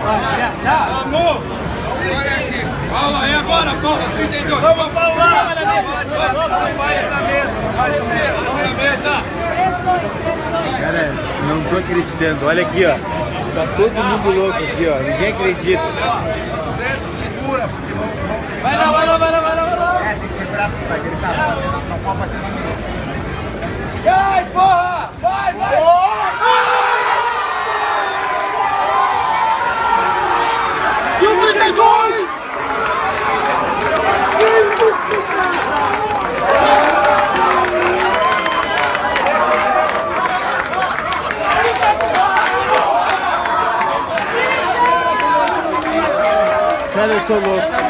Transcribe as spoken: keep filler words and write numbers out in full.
Vamos! Paula, é agora, Paula, trinta e dois. Vamos, Paula! Vai na mesa, vai na mesa. Cara, não tô acreditando. Olha aqui, ó. Tá todo mundo louco aqui, ó. Ninguém acredita. Segura. Vai lá, vai lá, vai lá, vai lá, vai lá. É, tem que segurar porque vai aquele cavalo, não pode bater na mesa. Vai, porra! Vai, vai! trinta e dois! Cara, eu tô louco.